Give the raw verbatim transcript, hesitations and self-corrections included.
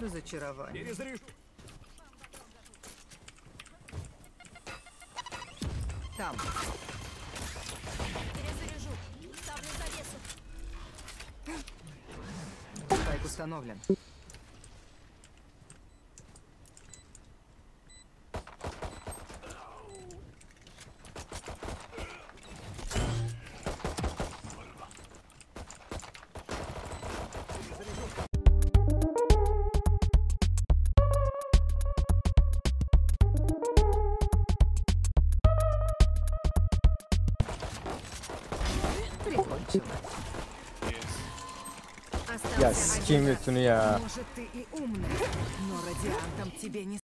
Разочарование. Перезаряжу. Там. Перезаряжу. Ставлю завесу. Спайк установлен. Прикончила. Ya Остался sikeyim один. götünü ya. Может, ты и умная, но радиантом тебе не